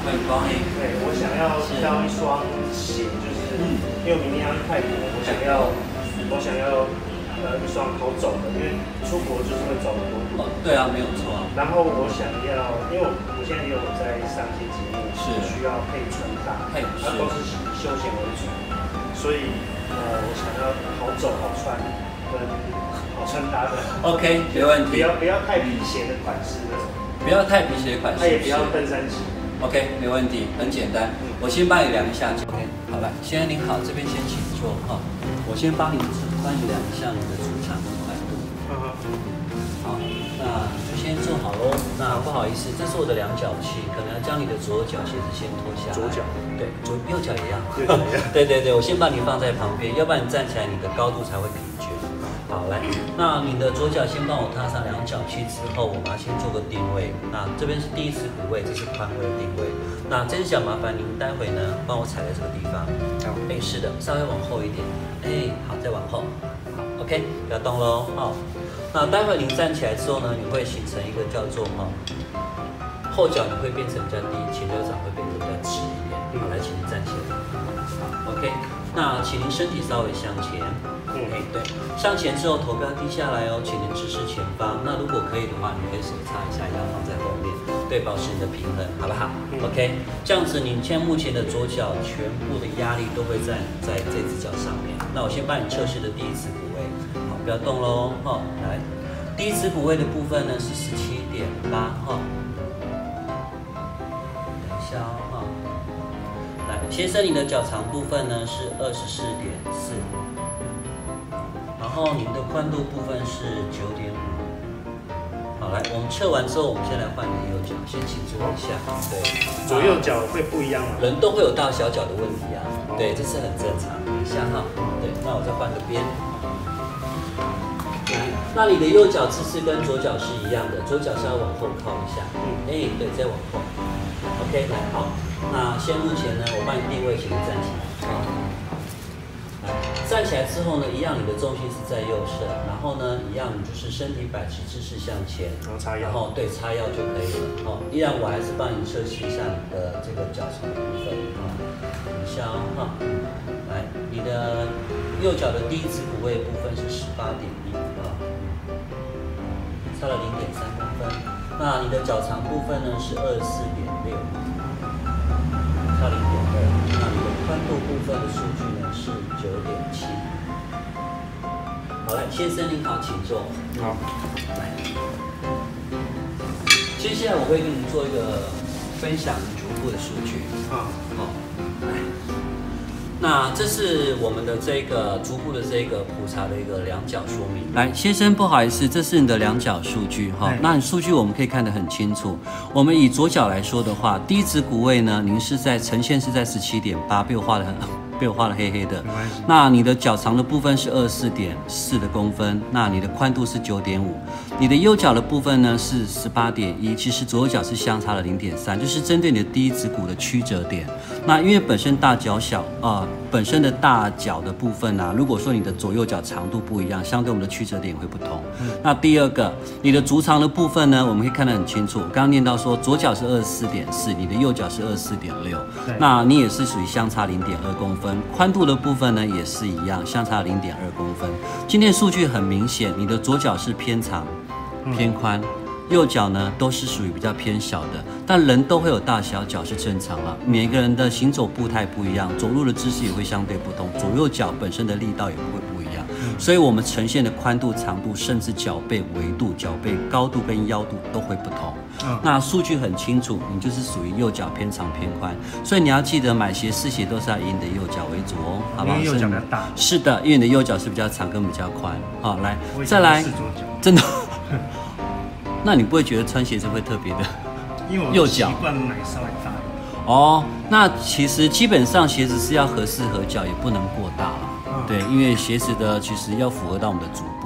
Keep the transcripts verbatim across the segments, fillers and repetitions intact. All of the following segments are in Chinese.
观光哎。 对，我想要挑一双鞋，就是、嗯、因为我明天要去泰国，我想要我想要呃一双好走的，因为出国就是会走很多路。 哦，对啊，没有错啊。 然后我想要，因为我我现在也有在上一些节目，是需要配穿搭，配它都是以休闲为主，所以呃我想要好走好穿跟好穿搭的。 OK， 没问题。 不要不要太皮鞋的款式那种。 不要太皮鞋的款式。 它也不要登山鞋。 OK， 没问题，很简单。嗯、我先帮你量一下。OK， 好了，先生您好，这边先请坐哈。我先帮你帮你量一下你的足长跟宽度。嗯哼。好，那就先坐好喽。那不好意思，这是我的量脚器，可能要将你的左脚鞋子先脱下来。 左脚。 对，左右脚一样。 右脚一样。 对对对，我先把你放在旁边，要不然你站起来你的高度才会平均。好，来，那你的左脚先帮我踏上量脚器之后，我们要先做个定位。那这边是第一尺骨位，这是髋位的定位。那这只脚麻烦您待会呢帮我踩在这个地方。好，哎，是的，稍微往后一点。哎，好，再往后。好 ，OK， 不要动喽。好，那待会您站起来之后呢，你会形成一个叫做哈，后脚你会变成比较低，前脚掌会变得比较直一点。好，来，请您站起来。好 ，OK， 那请您身体稍微向前。嗯，哎，对，上前之后头不要低下来哦，请您直视前方。那如果可以的话，你可以手擦一下腰，放在后面，对，保持你的平衡，好不好、嗯、？OK， 这样子，你现在目前的左脚全部的压力都会在在这只脚上面。那我先帮你测试的第一尺骨位，好，不要动喽，哈，来，第一尺骨位的部分呢是十七点八，哈，等一下哦，哈，来，先生，你的脚长部分呢是二十四点四。然后您的宽度部分是九点五。好，来，我们测完之后，我们先来换你的右脚，先请坐一下。对， 左右脚会不一样吗？ 人都会有大小脚的问题啊。哦、对，这是很正常。等一下哈，对，那我再换个边。来，那你的右脚姿势跟左脚是一样的，左脚是要往后靠一下。嗯，哎，对，再往后。OK， 来，好，那现在目前呢，我帮你定位，请你站起来。好。站起来之后呢，一样你的重心是在右侧，然后呢，一样你就是身体摆直姿势向前，然后叉腰，然后对叉腰就可以了。哦，依然我还是帮你测试一下你的这个脚长的部分啊，等一下哦，哈，来，你的右脚的第一指骨位部分是十八点一啊，差了零点三公分。那你的脚长部分呢是二十四点六，差零点二。那你的宽度部分的数据呢是九点七。好，来，先生您好，请坐。好，来，接下来我会跟您做一个分享足部的数据。啊，好，来，那这是我们的这个足部的这个普查的一个量角说明。来，先生，不好意思，这是你的量角数据哈。那你数据我们可以看得很清楚。我们以左脚来说的话，第一指骨位呢，您是在呈现是在十七点八，被我画的很。被我画了黑黑的，那你的脚长的部分是二十四点四的公分，那你的宽度是九点五，你的右脚的部分呢是十八点一，其实左右脚是相差了零点三，就是针对你的第一指骨的曲折点。那因为本身大脚小啊、呃，本身的大脚的部分啊，如果说你的左右脚长度不一样，相对我们的曲折点会不同。嗯、那第二个，你的足长的部分呢，我们可以看得很清楚。我刚刚念到说，左脚是二十四点四，你的右脚是二十四点六，那你也是属于相差零点二公分。宽度的部分呢也是一样，相差零点二公分。今天数据很明显，你的左脚是偏长、偏宽，右脚呢都是属于比较偏小的。但人都会有大小脚是正常了，每个人的行走步态不一样，走路的姿势也会相对不同，左右脚本身的力道也会不一样。所以我们呈现的宽度、长度，甚至脚背维度、脚背高度跟腰度都会不同。嗯、那数据很清楚，你就是属于右脚偏长偏宽，所以你要记得买鞋试鞋都是要以你的右脚为主哦，好不好？ 因为右脚比较大。 是的，因为你的右脚是比较长跟比较宽。好，来，再来，真的，那你不会觉得穿鞋子会特别的？ 因为我习惯买稍微大一点。 哦，那其实基本上鞋子是要合适合脚，也不能过大了。嗯、对，因为鞋子的其实要符合到我们的足部。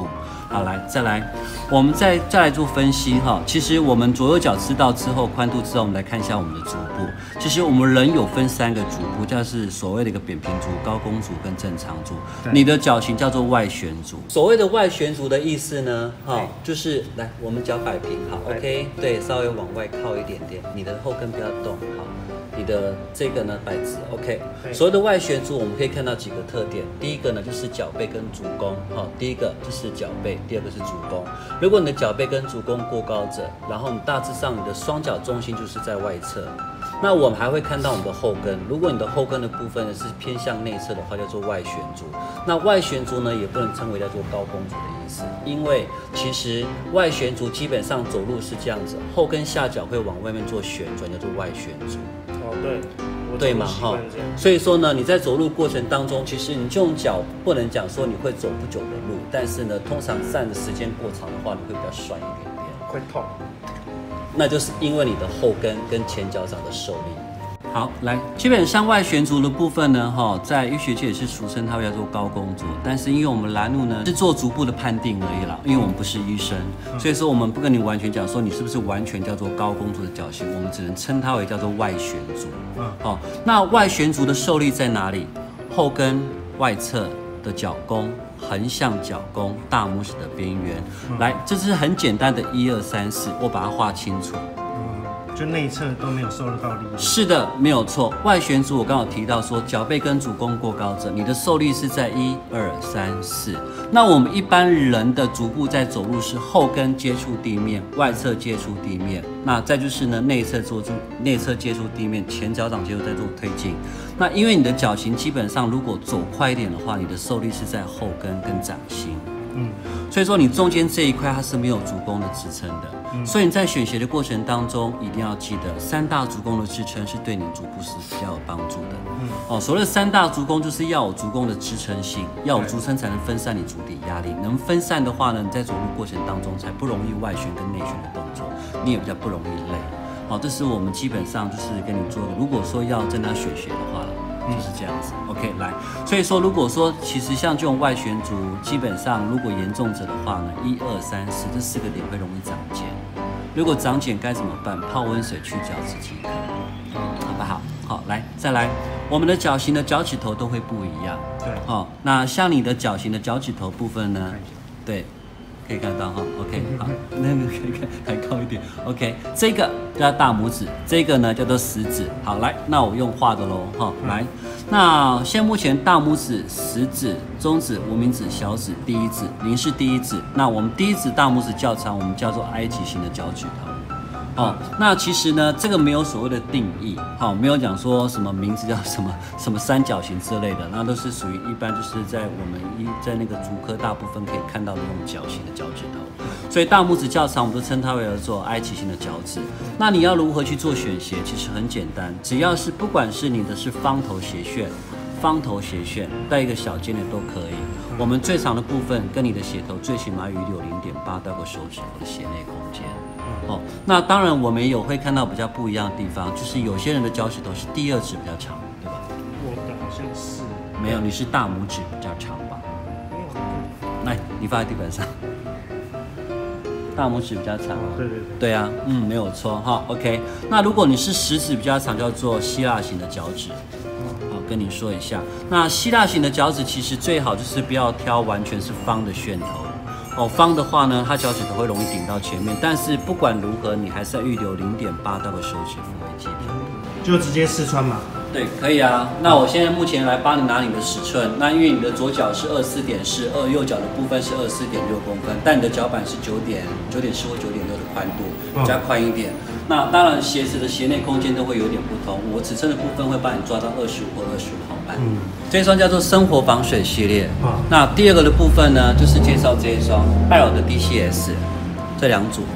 好，来再来，我们再再来做分析哈。其实我们左右脚知道之后，宽度之后，我们来看一下我们的足部。其实我们人有分三个足部，就是所谓的一个扁平足、高弓足跟正常足。你的脚型叫做外旋足。所谓的外旋足的意思呢，哈，就是来我们脚摆平好 ，OK， 对，稍微往外靠一点点，你的后跟不要动，好。你的这个呢摆直 ，OK。所谓的外旋足，我们可以看到几个特点。第一个呢就是脚背跟足弓，哈、哦，第一个就是脚背，第二个是足弓。如果你的脚背跟足弓过高者，然后你大致上你的双脚重心就是在外侧。那我们还会看到我们的后跟，如果你的后跟的部分呢是偏向内侧的话，叫做外旋足。那外旋足呢也不能称为叫做高弓足的意思，因为其实外旋足基本上走路是这样子，后跟下脚会往外面做旋转，叫做外旋足。 哦，对， 对嘛哈，所以说呢，你在走路过程当中，其实你就用脚不能讲说你会走不久的路，但是呢，通常站的时间过长的话，你会比较酸一点点， 会痛。 那就是因为你的后跟跟前脚掌的受力。好，来，基本上外旋足的部分呢，哈，在医学界也是俗称它叫做高弓足，但是因为我们兰路呢是做足部的判定而已啦，因为我们不是医生，所以说我们不跟你完全讲说你是不是完全叫做高弓足的脚型，我们只能称它为叫做外旋足。嗯，好，那外旋足的受力在哪里？后跟外侧的脚弓。横向脚弓，大拇指的边缘，嗯、来，这是很简单的一二三四，我把它画清楚。 嗯，就内侧都没有受得到力。 是的，没有错。外旋足我刚好提到说，脚背跟足弓过高者，你的受力是在一二三四。那我们一般人的足部在走路是后跟接触地面，外侧接触地面。那再就是呢，内侧做住，内侧接触地面，前脚掌接触在做推进。那因为你的脚型基本上如果走快一点的话，你的受力是在后跟跟掌心，嗯，所以说你中间这一块它是没有足弓的支撑的，嗯，所以你在选鞋的过程当中一定要记得三大足弓的支撑是对你足部是比较有帮助的，嗯，哦，所谓的三大足弓就是要有足弓的支撑性，要有支撑才能分散你足底压力，能分散的话呢，你在走路过程当中才不容易外旋跟内旋的动作，你也比较不容易累。好，这是我们基本上就是跟你做的。如果说要真的选鞋的话，就是这样子。OK， 来，所以说如果说其实像这种外旋足，基本上如果严重者的话呢，一二三四这四个点会容易长茧。如果长茧该怎么办？泡温水去角质即可，好不好？好，来再来，我们的脚型的脚趾头都会不一样。对，哦，那像你的脚型的脚趾头部分呢，对。可以看到哈 ，OK， 好，那个可以看抬高一点 ，OK， 这个叫大拇指，这个呢叫做食指。好，来，那我用画的喽，哈，来，那现目前大拇指、食指、中指、无名指、小指、第一指，您是第一指，那我们第一指大拇指较长，我们叫做埃及型的脚趾头。哦，那其实呢，这个没有所谓的定义，好、哦，没有讲说什么名字叫什么什么三角形之类的，那都是属于一般就是在我们一在那个足科大部分可以看到的那种脚型的脚趾头，所以大拇指较长，我们都称它为叫做埃及型的脚趾。那你要如何去做选鞋？其实很简单，只要是不管是你的是方头鞋楦、方头鞋楦，带一个小尖的都可以。我们最长的部分跟你的鞋头最起码预留零点八到个手指头的鞋内空间。哦，那当然我们也有会看到比较不一样的地方，就是有些人的脚趾头是第二指比较长，对吧？ 我的好像是没有，你是大拇指比较长吧？ 没有， 来，你放在地板上，大拇指比较长。 哦，对对对， 对啊，嗯，没有错哈。OK， 那如果你是食指比较长，叫做希腊型的脚趾。好，跟你说一下，那希腊型的脚趾其实最好就是不要挑完全是方的楦头。哦，方的话呢，它脚趾头会容易顶到前面，但是不管如何，你还是要预留零点八到个手指幅为基准。 就直接试穿嘛？ 对，可以啊。那我现在目前来帮你拿你的尺寸，那因为你的左脚是二四点四，二右脚的部分是二四点六公分，但你的脚板是九点九点四或九点六的宽度，比较宽一点。那当然，鞋子的鞋内空间都会有点不同。我尺寸的部分会帮你抓到二十五或二十五毫半。嗯，这一双叫做生活防水系列。啊，那第二个的部分呢，就是介绍这一双拜尔的 D C S， 这两组。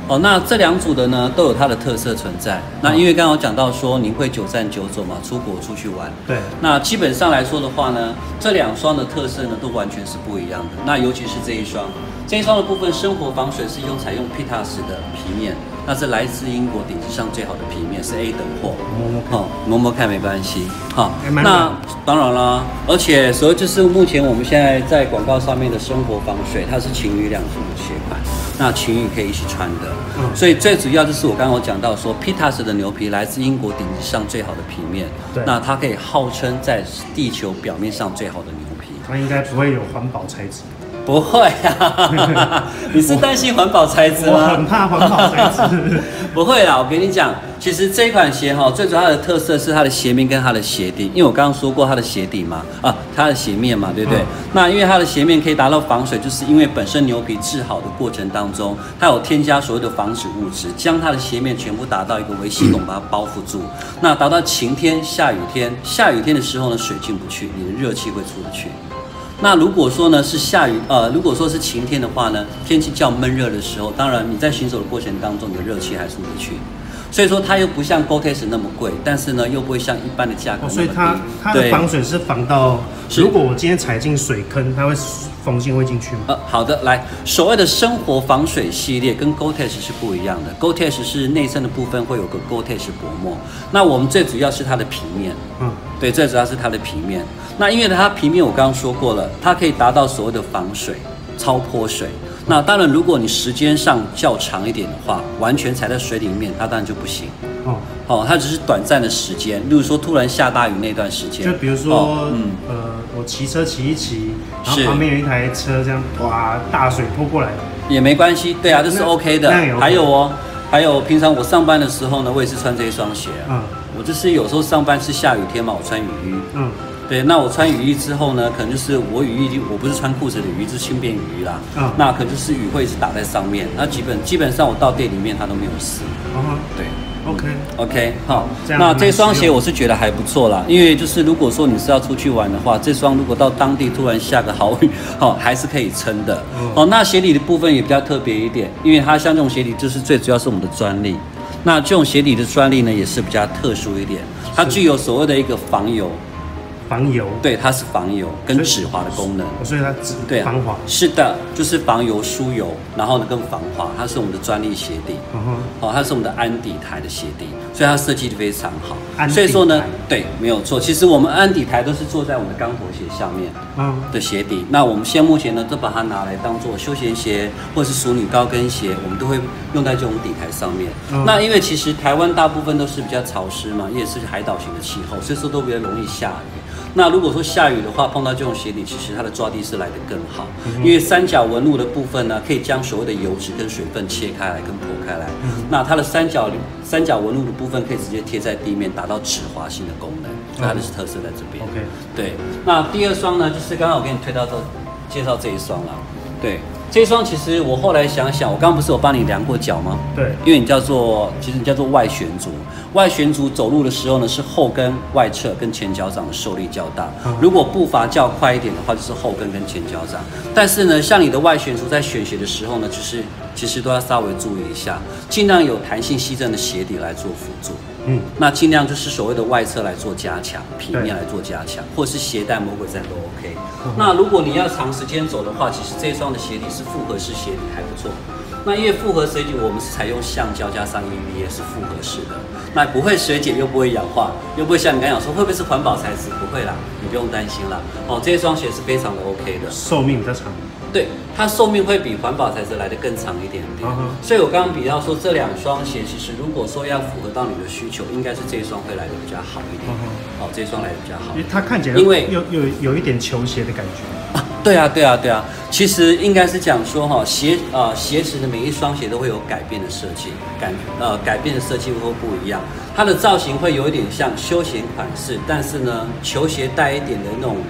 哦，那这两组的呢都有它的特色存在。那因为刚刚有讲到说您会久站久走嘛，出国出去玩。 对。那基本上来说的话呢，这两双的特色呢都完全是不一样的。那尤其是这一双，这一双的部分生活防水是用采用 Pitas 的皮面，那是来自英国顶级上最好的皮面，是 A 等货。 摸摸看， 哦，摸摸看没关系。好，那当然啦，而且所以就是目前我们现在在广告上面的生活防水，它是情侣两种的鞋款，那情侣可以一起穿的。嗯，所以最主要就是我刚刚有讲到说 ，Pitas 的牛皮来自英国顶级上最好的皮面，对，那它可以号称在地球表面上最好的牛皮。 它应该不会有环保材质。 不会啊，你是担心环保材质吗？ 我很怕环保材质。 不会啦，我跟你讲，其实这一款鞋哈，最主要的特色是它的鞋面跟它的鞋底，因为我刚刚说过它的鞋底嘛，啊，它的鞋面嘛，对不对？嗯、那因为它的鞋面可以达到防水，就是因为本身牛皮制好的过程当中，它有添加所谓的防止物质，将它的鞋面全部达到一个微细孔把它包覆住。那达到晴天、下雨天，下雨天的时候呢，水进不去，你的热气会出得去。那如果说呢是下雨，呃，如果说是晴天的话呢，天气较闷热的时候，当然你在行走的过程当中，你的热气还出得去。所以说它又不像 Gore-Tex 那么贵，但是呢又不会像一般的价格那么低。 所以它它的防水是防到，如果我今天踩进水坑，它会缝线会进去吗？ 呃，好的，来，所谓的生活防水系列跟 Gore-Tex 是不一样的。Gore-Tex 是内衬的部分会有个 Gore-Tex 薄膜，那我们最主要是它的皮面，嗯，对，最主要是它的皮面。那因为它皮面我刚刚说过了，它可以达到所谓的防水、超泼水。那当然，如果你时间上较长一点的话，完全踩在水里面，它当然就不行。哦，哦，它只是短暂的时间，例如说突然下大雨那段时间。 就比如说，哦、嗯，呃，我骑车骑一骑，然后旁边有一台车这样，哇，大水泼过来， 也没关系。对啊，这是 OK 的。还有哦，还有平常我上班的时候呢，我也是穿这一双鞋、啊。嗯，我就是有时候上班是下雨天嘛，我穿雨衣。嗯。对，那我穿雨衣之后呢，可能就是我雨衣，我不是穿裤子的雨衣，是轻便雨衣啦。嗯，那可能就是雨会一直打在上面，那基本基本上我到店里面它都没有湿。嗯，对 ，OK OK， 好，那这双鞋我是觉得还不错啦，因为就是如果说你是要出去玩的话，这双如果到当地突然下个好雨，好还是可以撑的。哦，那鞋底的部分也比较特别一点，因为它像这种鞋底就是最主要是我们的专利。那这种鞋底的专利呢也是比较特殊一点，它具有所谓的一个防油。 防油，对， 它是防油跟止滑的功能， 所以它止对防滑， 是的，就是防油疏油，然后呢跟防滑，它是我们的专利鞋底，嗯、哦，它是我们的安底台的鞋底，所以它设计的非常好。所以说呢，对，没有错。其实我们安底台都是做在我们的钢头鞋下面的鞋底，嗯、那我们现在目前呢都把它拿来当做休闲鞋或是淑女高跟鞋，我们都会用在这种底台上面。嗯、那因为其实台湾大部分都是比较潮湿嘛，也是海岛型的气候，所以说都比较容易下雨。那如果说下雨的话，碰到这种鞋底，其实它的抓地是来得更好，嗯、因为三角纹路的部分呢，可以将所谓的油脂跟水分切开来跟破开来。嗯、那它的三角三角纹路的部分可以直接贴在地面，达到止滑性的功能，所以它的特色在这边。OK， 对。那第二双呢，就是刚刚我给你推到这介绍这一双了，对。这一双其实我后来想想，我刚刚不是有帮你量过脚吗？ 对， 因为你叫做其实你叫做外旋足，外旋足走路的时候呢是后跟外侧跟前脚掌的受力较大，嗯、如果步伐较快一点的话就是后跟跟前脚掌。但是呢，像你的外旋足在选鞋的时候呢，就是其实都要稍微注意一下，尽量有弹性吸震的鞋底来做辅助。嗯，那尽量就是所谓的外侧来做加强，皮面来做加强，或是鞋带魔鬼毡都 OK。嗯、那如果你要长时间走的话，其实这一双的鞋底是复合式鞋底，还不错。那因为复合鞋底我们是采用橡胶加上 E V A 是复合式的，那不会水解又不会氧化，又不会像你刚讲说会不会是环保材质，不会啦，你不用担心啦。哦，这一双鞋是非常的 OK 的， 寿命比较长。 对，它寿命会比环保材质来得更长一点点。Uh huh. 所以我刚刚比较说这两双鞋，其实如果说要符合到你的需求，应该是这一双会来得比较好一点。Uh huh. 哦，这一双来得比较好， 因为它看起来因为有有有一点球鞋的感觉。 啊，对啊，对啊，对啊。其实应该是讲说哈，鞋呃鞋子的每一双鞋都会有改变的设计，改呃改变的设计会不一样。它的造型会有一点像休闲款式，但是呢，球鞋带一点的那种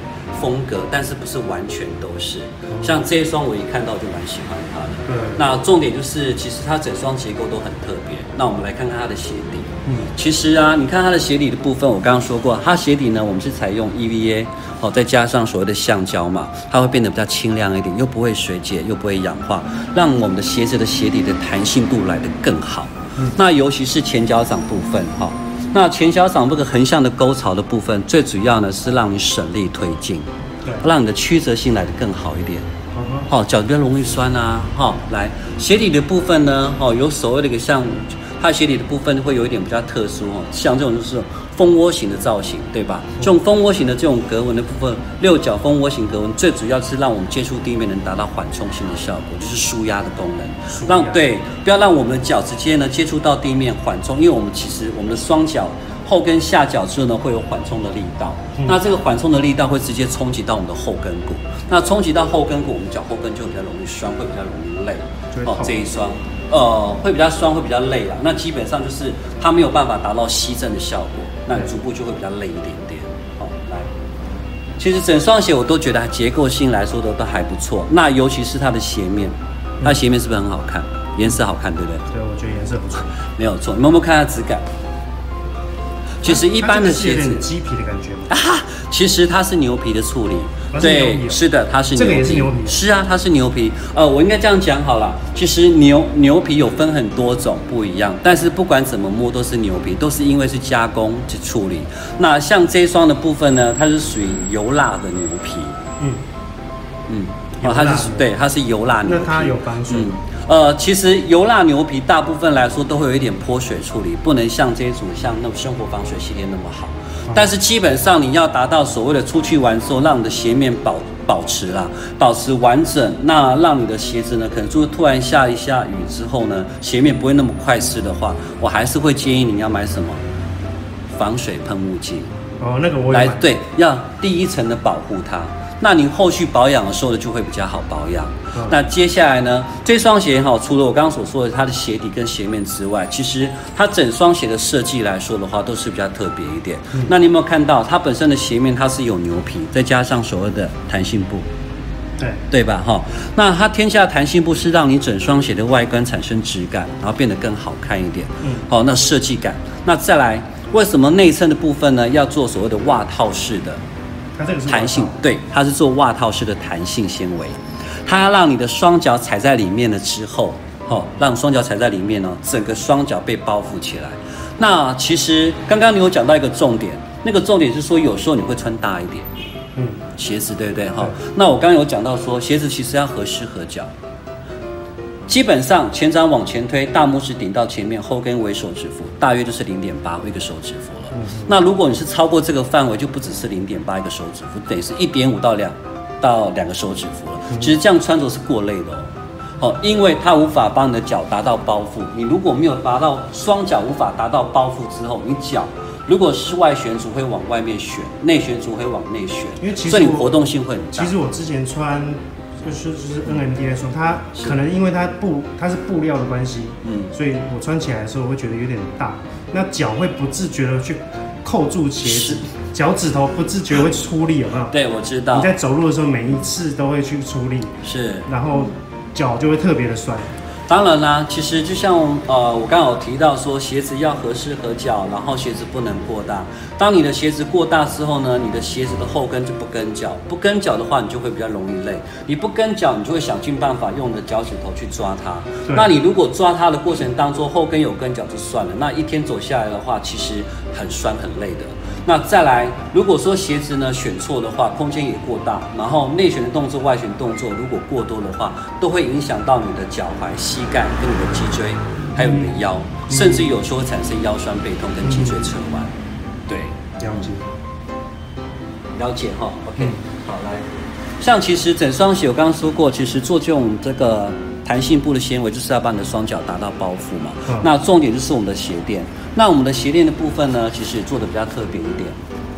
风格，但是不是完全都是。像这一双我一看到就蛮喜欢它的。 对。 那重点就是其实它整双结构都很特别。那我们来看看它的鞋底。嗯。其实啊，你看它的鞋底的部分，我刚刚说过，它鞋底呢我们是采用 E V A， 好、哦，再加上所谓的橡胶嘛，它会变得比较清亮一点，又不会水解，又不会氧化，让我们的鞋子的鞋底的弹性度来得更好。嗯。那尤其是前脚掌部分，哈、哦。那前脚掌这个横向的沟槽的部分，最主要呢是让你省力推进，对，让你的曲折性来得更好一点。好、uh huh. 脚比较容易酸啊。好、哦，来鞋底的部分呢，哦，有所谓的一个像它的鞋底的部分会有一点比较特殊哦，像这种就是蜂窝型的造型，对吧？这种蜂窝型的这种格纹的部分，六角蜂窝型格纹，最主要是让我们接触地面能达到缓冲性的效果，就是舒压的功能，让对，不要让我们的脚直接呢接触到地面缓冲，因为我们其实我们的双脚后跟下脚之后呢会有缓冲的力道，嗯、那这个缓冲的力道会直接冲击到我们的后跟骨，那冲击到后跟骨，我们脚后跟就比较容易酸，会比较容易累。哦，这一双。呃，会比较酸，会比较累啦。那基本上就是它没有办法达到吸震的效果，那足部就会比较累一点点。好、哦，来，其实整双鞋我都觉得结构性来说的都还不错。那尤其是它的鞋面，它的鞋面是不是很好看？颜色好看，对不对？ 对，我觉得颜色不错。 没有错，你们有没有看它的质感？其实一般的鞋子， 鸡皮的感觉吗？ 啊，其实它是牛皮的处理。对，是的，它是牛皮。 这个也是牛皮。 是啊，它是牛皮。呃，我应该这样讲好了。其实牛牛皮有分很多种不一样，但是不管怎么摸都是牛皮，都是因为是加工去处理。那像这一双的部分呢，它是属于油蜡的牛皮。嗯嗯，哦，它是对，它是油蜡牛皮。 那它有防水。嗯呃，其实油蜡牛皮大部分来说都会有一点泼水处理，不能像这一组像那种生活防水系列那么好。但是基本上你要达到所谓的出去玩之后，让你的鞋面保保持啦，保持完整，那让你的鞋子呢，可能就是突然下一下雨之后呢，鞋面不会那么快湿的话，我还是会建议你要买什么防水喷雾剂。 哦，那个我来对，要第一层的保护它。那你后续保养的时候呢，就会比较好保养。嗯、那接下来呢，这双鞋哈，除了我刚刚所说的它的鞋底跟鞋面之外，其实它整双鞋的设计来说的话，都是比较特别一点。嗯、那你有没有看到它本身的鞋面它是有牛皮，再加上所谓的弹性布， 对对吧？哈，那它添加的弹性布是让你整双鞋的外观产生质感，然后变得更好看一点。嗯，好，那设计感，那再来，为什么内衬的部分呢要做所谓的袜套式的？ 它这个是弹性，对，它是做袜套式的弹性纤维，它要让你的双脚踩在里面了之后，哦，让双脚踩在里面呢，整个双脚被包覆起来。那其实刚刚你有讲到一个重点，那个重点是说有时候你会穿大一点，嗯，鞋子对不对？哈，那我刚刚有讲到说鞋子其实要合适合脚。基本上前掌往前推，大拇指顶到前面，后跟为手指幅，大约就是零点八一个手指幅了。嗯、那如果你是超过这个范围，就不只是零点八一个手指幅，等于是一点五到两到两个手指幅了。嗯、其实这样穿着是过累的哦，哦，因为它无法帮你的脚达到包覆。你如果没有达到双脚无法达到包覆之后，你脚如果是外旋足会往外面旋，内旋足会往内旋， 因为其实所以你活动性会很大。 其实我之前穿。就是就是 N M D 来说，它可能因为它布它是布料的关系，嗯，所以我穿起来的时候我会觉得有点大，那脚会不自觉的去扣住鞋子，脚趾头不自觉会出力，有没有？ 对，我知道。 你在走路的时候每一次都会去出力， 是， 然后脚就会特别的酸。 当然啦，其实就像呃，我刚刚有提到说，鞋子要合适合脚，然后鞋子不能过大。当你的鞋子过大之后呢，你的鞋子的后跟就不跟脚，不跟脚的话，你就会比较容易累。你不跟脚，你就会想尽办法用你的脚趾头去抓它。那你如果抓它的过程当中，后跟有跟脚就算了，那一天走下来的话，其实很酸很累的。那再来，如果说鞋子呢选错的话，空间也过大，然后内旋的动作、外旋动作如果过多的话，都会影响到你的脚踝、膝盖跟你的脊椎，还有你的腰，嗯、甚至有时候会产生腰酸背痛跟脊椎侧弯。嗯、对， 了解， 了解哈。OK，、嗯、好来，像其实整双鞋我刚刚说过，其实做这种这个弹性布的纤维，就是要把你的双脚达到包覆嘛。嗯、那重点就是我们的鞋垫。那我们的鞋垫的部分呢，其实做的比较特别一点。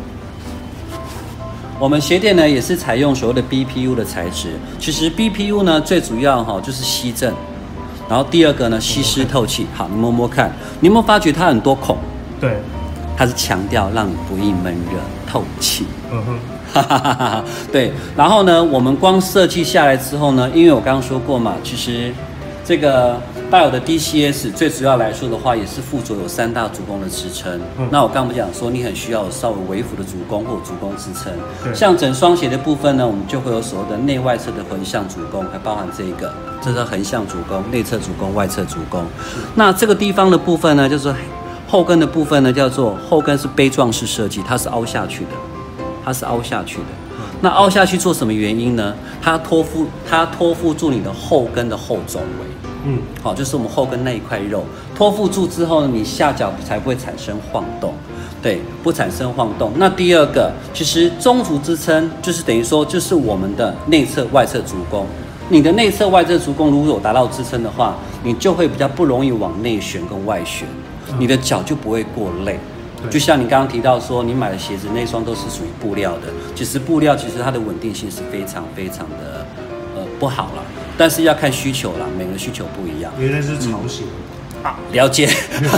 我们鞋垫呢也是采用所谓的 B P U 的材质。其实 B P U 呢最主要哈就是吸震，然后第二个呢吸湿透气。好，你摸摸看，你有没有发觉它很多孔？ 对， 它是强调让你不易闷热、透气。嗯哼。 哈哈哈哈。对，然后呢，我们光设计下来之后呢，因为我刚刚说过嘛，其实这个大有的 D C S 最主要来说的话，也是附着有三大主攻的支撑。嗯、那我刚刚讲说，你很需要有稍微微幅的主攻或主攻支撑。像整双鞋的部分呢，我们就会有所谓的内外侧的横向主攻，还包含这一个，这是横向主攻、内侧主攻、外侧主攻。那这个地方的部分呢，就是后跟的部分呢，叫做后跟是杯状式设计，它是凹下去的，它是凹下去的。那凹下去做什么原因呢？它托付它托付住你的后跟的后轴围。嗯，好，就是我们后跟那一块肉托付住之后呢，你下脚才不会产生晃动，对，不产生晃动。那第二个，其实中足支撑就是等于说，就是我们的内侧外侧足弓。你的内侧外侧足弓如果有达到支撑的话，你就会比较不容易往内旋跟外旋，你的脚就不会过累。就像你刚刚提到说，你买的鞋子那双都是属于布料的，其实布料其实它的稳定性是非常非常的呃不好了。但是要看需求啦，每个人需求不一样。 原来是潮鞋、 嗯、啊，了解。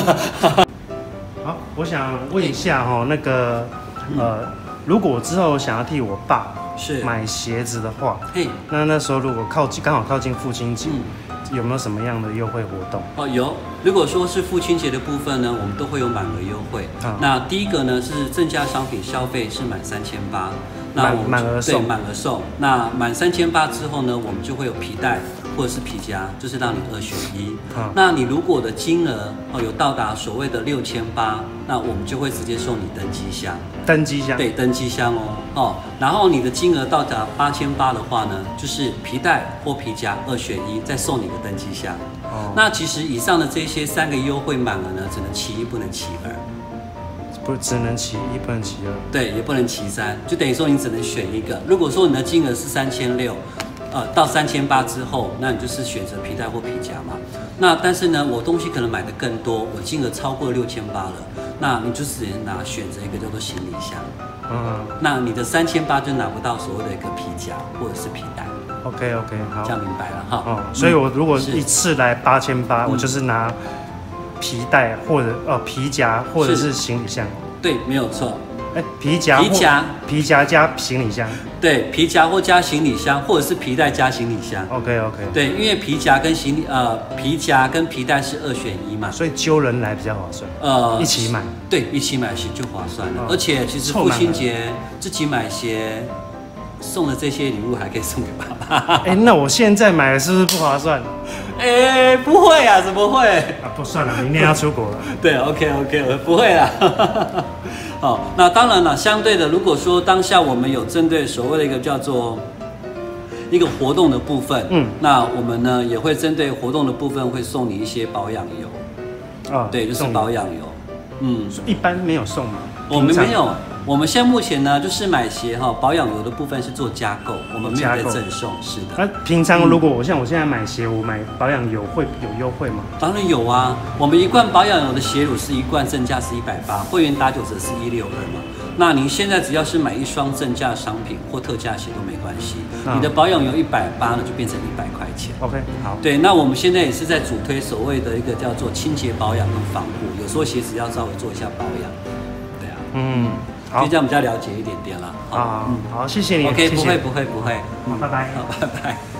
好，我想问一下哈、喔，那个呃，如果我之后想要替我爸是买鞋子的话，嘿，那那时候如果靠近刚好靠近父亲节、嗯，有没有什么样的优惠活动？ 哦，有。如果说是父亲节的部分呢，我们都会有满额优惠。啊、那第一个呢是正价商品消费是满三千八。那我们满额送， 对，满额送。那满三千八之后呢，我们就会有皮带或者是皮夹，就是让你二选一。嗯、那你如果的金额哦有到达所谓的六千八，那我们就会直接送你登机箱。 登机箱， 对，登机箱哦哦。然后你的金额到达八千八的话呢，就是皮带或皮夹二选一，再送你个登机箱。哦。那其实以上的这些三个优惠满额呢，只能其一，不能其二。 不只能骑一，不能骑二， 对，也不能骑三，就等于说你只能选一个。如果说你的金额是三千六，呃，到三千八之后，那你就是选择皮带或皮夹嘛。那但是呢，我东西可能买的更多，我金额超过六千八了，那你就只能拿选择一个叫做行李箱。嗯，那你的三千八就拿不到所谓的一个皮夹或者是皮带。 OK OK， 好， 这样明白了哈。 哦，所以我如果一次来八千八，我就是拿皮带或者呃皮夹或者是行李箱。 对，没有错。 哎，皮夹皮夹皮夹加行李箱。 对，皮夹或加行李箱，或者是皮带加行李箱。 OK OK。 对，因为皮夹跟行李呃皮夹跟皮带是二选一嘛， 所以揪人来比较划算。呃，一起买。对， 一起买鞋就划算了。哦、而且其实父亲节自己买鞋送的这些礼物还可以送给爸爸。 哎，那我现在买的是不是不划算？ 哎，不会啊，怎么会？ 啊，不算了，明天要出国了。 对 ，OK OK， 不会啦。好，那当然了，相对的，如果说当下我们有针对所谓的一个叫做一个活动的部分，嗯，那我们呢也会针对活动的部分会送你一些保养油。啊，对，就是保养油。 嗯，一般没有送吗？ 我们没有。我们现在目前呢，就是买鞋哈，保养油的部分是做加购，我们没有在赠送，是的。 那平常如果我像我现在买鞋，我买保养油会有优惠吗？ 当然有啊，我们一罐保养油的鞋乳是一罐正价是一百八，会员打九折是一六二嘛。那您现在只要是买一双正价商品或特价鞋都没关系，你的保养油一百八呢就变成一百块钱。 OK， 好。 对，那我们现在也是在主推所谓的一个叫做清洁保养跟防护，有时候鞋子要稍微做一下保养。对啊，嗯。就这样比较了解一点点了。 啊，嗯，好，谢谢你。 OK， 不会不会不会。 好，拜拜。 好，拜拜。